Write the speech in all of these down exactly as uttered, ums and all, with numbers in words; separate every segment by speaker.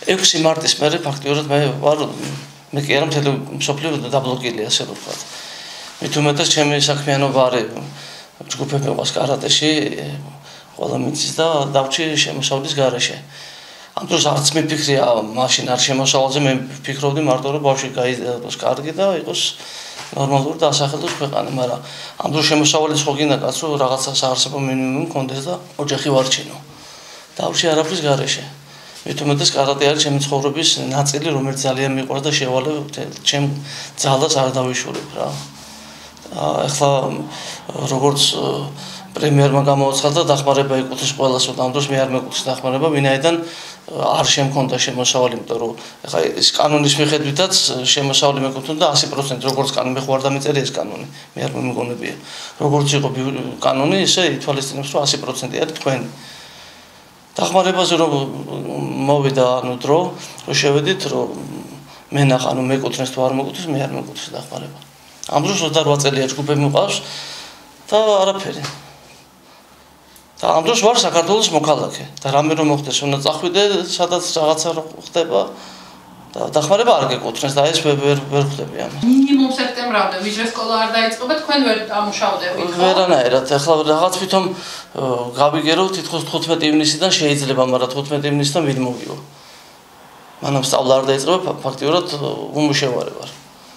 Speaker 1: ექვსი მარტის მერე ფაქტიურად მე ვარ მე კი არა მთელი მსოფლიო დაბლოკილი ასე ვთქვათ. მით უმეტეს ჩემი საქმიანობა არის ჯგუფები ყავს კარატეში, ყველა მიწის და დავჭი შემოსავლის გარეშე. ამ დროს არც მიფიქრია მაშინ არ შემოსავალზე მე ვფიქრობდი მარტო რომ ბავშვი გაიზარდოს კარგი და იყოს ნორმალური დასახელოს ქვეყანა, მაგრამ ამ დროს შემოსავალიც ხო გინდა კაც რომ რაღაცა საარსებო მინიმუმი მქონდეს და ოჯახი ვარჩინო. დავჭი არაფრის გარეშე. მით უმეტეს კარატე არის ჩემი ცხოვრების ნაწილი, რომელიც ძალიან მიყვარს და შევალე ჩემ ძალას არ დავიშურებ რა. ახლა როგორც პრემიერმა გამოაცხადა დახმარება ეკუთვნის ყველას, ამ დროს მე არ მეკუთვნის დახმარება, ვინაიდან არ შემქონდა შემოსავალი, იმიტომ რომ ახლა ეს კანონის მიხედვითაც შემოსავალი მეკუთვნოდა ასი პროცენტი, როგორც კანონი მე ხო არ დამიწერე ეს კანონი, მე არ მომიგონებია. როგორც იყო კანონი, ისე ითვალისწინებს, რომ ასი პროცენტი არის თქვენი. დახმარებაზე რომ მოვიდა ანუ დრო, რომ შევედით, რომ მე ნახა, ანუ მეკუთვნის თუ არ მეკუთვნის, მე არ მეკუთვნის დახმარება. ამ დროს ოცდარვა წელია ჯგუფები მყავს და არაფერი. და ამ დროს ვარ საქართველოს მოქალაქე და რამე რომ მოხდეს, უნდა წახვიდე, სადაც რაღაცა ხდება და დახმარება არ გეკუთვნის და ეს ვერ ვერ ხვდები ამას.
Speaker 2: მინიმუმ სექტემბრამდე ვიჟე სკოლა არ დაიწყო და თქვენ ვერ ამუშავდებით, ხო?
Speaker 1: ვერანაირად, ახლა რაღაც თვითონ გავიგერო თითქოს თხუთმეტი ივნისიდან შეიძლება, მაგრამ თხუთმეტი ივნისიდან ვინ მოვიო. მანამ სწავლა არ დაიწყო, ფაქტიურად უმუშევარი ვარ.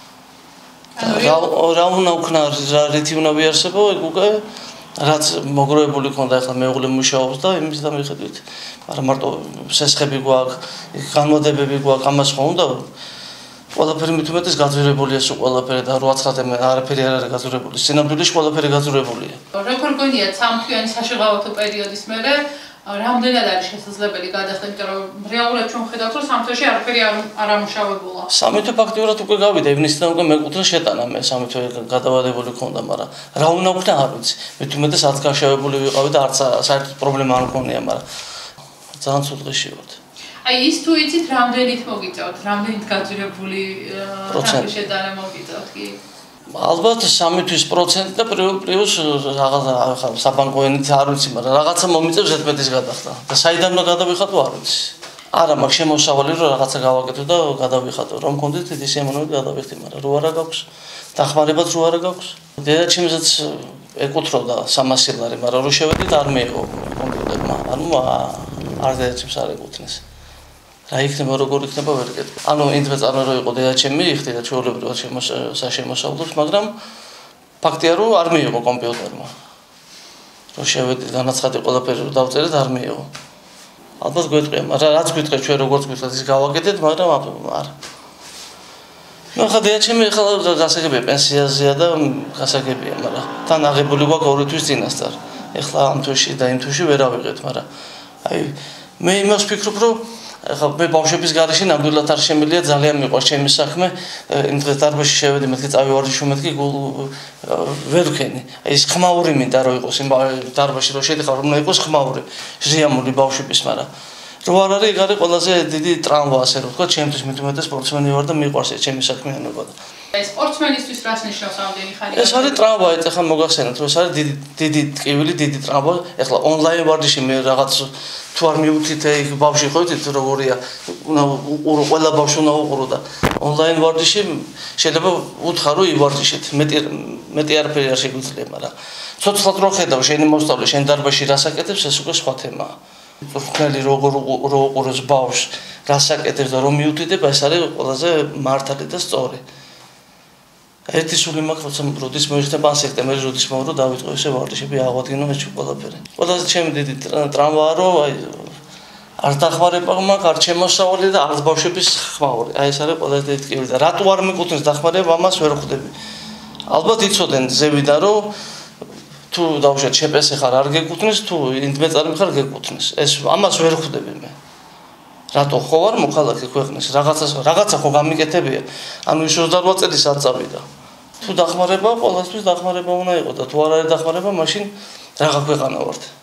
Speaker 1: რა უნდა ვქნა, რითი უნდა ვიარსებო, ეგ უკვე რაც მოგროვებული ქონდა, ახლა მეუღლე მუშაობს და იმის და მიხედვით. მაგრამ მარტო სესხები გვაქვს, განმოდებები გვაქვს, ამას ხო უნდა ყველაფერი მით უმეტეს გაძვირებულია სულ ყველაფერი და რო აცხადე მე არაფერი არ არის გაძვირებული. სინამდვილეში ყველაფერი გაძვირებულია.
Speaker 2: როგორ გონია სამთვიანი საშეღავათო პერიოდის მერე რამდენად არის შესაძლებელი გადახდა, იმიტომ რომ რეალურად ჩვენ ხედავთ, რომ სამთვეში არაფერი არ ამუშავებულა.
Speaker 1: სამი თვე ფაქტიურად უკვე გავიდა, ივნისიდან უკვე მეკუთვნა შეტანა, მე სამი თვე გადავადებული ქონდა, მაგრამ რა უნდა ვქნა არ ვიცი. მით უმეტეს არც გაშავებული ვიყავი და არც საერთოდ პრობლემა არ მქონია, მაგრამ ძალიან ცუდ დღეში ვართ.
Speaker 2: აი ის თუ იცით რამდენით მოგიწევთ, რამდენით გაძვირებული შეტანა მოგიწევთ კი?
Speaker 1: ალბათ სამი თვის პროცენტი და პლუს რაღაცა საბანკო ენით არ ვიცი, მაგრამ რაღაცა მომიწევს ზედმეტის გადახდა. და საიდან უნდა გადავიხატო არ ვიცი. არა მაქვს შემოსავალი რომ რაღაცა გავაკეთო და გადავიხატო. რომ მქონდეთ დიდი სიამოვნებით გადავიხდი, მაგრამ რო არა გაქვს, დახმარებაც რო არა გაქვს. დედაჩემსაც ეკუთვნოდა სამასი ლარი, მაგრამ რო შევედით არ მეიღო კომპიუტერმა. ანუ არ დედაჩემს არ ეკუთვნის. რა იქნება, როგორ იქნება ვერ გეტყვი. ანუ ინდვე წარმო რო იყო დედაჩემი, იხდი და ჩვეულებრივად საშემოსავლობს, მაგრამ ფაქტია რომ არ მიიღო კომპიუტერმა. რო შევედი განაცხადი ყველაფერი რო დავწერეთ არ მიიღო. ალბათ გვეტყვია, მაგრამ რაც გვიტყვეთ ჩვენ როგორც გვიტყვეთ ის გავაკეთეთ, მაგრამ არა. ნუ ხა დედაჩემი ახლა გასაგებია პენსიაზეა და გასაგებია, მაგრამ თან აღებული გვაქვს ორი თვის წინასწარ. ეხლა ამ თვეში და იმ თვეში ვერ ავიღეთ, მაგრამ აი მე იმას ვფიქრობ, რომ ახლა მე ბავშვების გარეშე ნამდვილად არ შემიძლია ძალიან მიყვარს ჩემი საქმე, იმ დღეს დარბაზში შევედი, მეთქი წავივარჯიშო, მეთქი ვერ ვქენი. აი ეს ხმაური მინდა რომ იყოს იმ დარბაზში რომ შედიხარ, რომ იყოს ხმაური, ჟიამული ბავშვების, მაგრამ რო არ არის, ეგ არის ყველაზე დიდი ტრამვა, ასე რომ ვთქვა, ჩემთვის მით უმეტეს სპორტსმენი ვარ და მიყვარს ჩემი საქმიანობა.
Speaker 2: აი სპორტსმენისთვის რას ნიშნავს ამდენი ხანი?
Speaker 1: ეს არის ტრამვა, ეხლა მოგახსენოთ, რომ ეს არის დიდი დიდი ტკივილი, დიდი ტრამვა. ეხლა ონლაინ ვარჯიში მე რაღაც თუ არ მიუთით ეგ ბავშვი ხო იცით როგორია, უნდა უყურო, ყველა ბავშვი უნდა უყურო და ონლაინ ვარჯიში შეიძლება უთხრა რომ ივარჯიშეთ. მეტი მეტი არაფერი არ შეგვიძლია, მაგრამ ცოცხლად რო ხედავ შენი მოსწავლე შენ დარბაზში რას აკეთებს, ეს უკვე სხვა თემაა. ხელი როგორ რო უყუროს ბავშვს, რას აკეთებს და რომ მიუთითება, ეს არის ყველაზე მართალი და სწორი. ერთი სული მაქვს, როცა როდის მოიხდება ან სექტემბერში როდის მოვრო დავიწყო ესე ვარჯიშები აღვადგინო ეს ყველაფერი. ყველაზე ჩემი დიდი ტრამვაა რომ აი არ დახმარება მაქვს, არ შემოსავალი და არ ბავშვების ხმაური. აი ეს არის ყველაზე დიდი ტკივილი და რატო არ მეკუთვნის დახმარება, ამას ვერ ხვდები. ალბათ იცოდნენ ზევიდან რომ თუ დავუშვათ შეპესე ხარ არ გეკუთვნის, თუ ინდმეწარი ხარ გეკუთვნის. ეს ამას ვერ ხვდები მე. რატო ხო ვარ მოქალაქე ქვეყნის, რაღაცა რაღაცა ხო გამიკეთებია. ანუ ის ოცდარვა წელს არ წავიდა. თუ დახმარება, ყველასთვის დახმარება უნდა იყოს და თუ არ არის დახმარება, მაშინ რაღა ქვეყანა ვართ.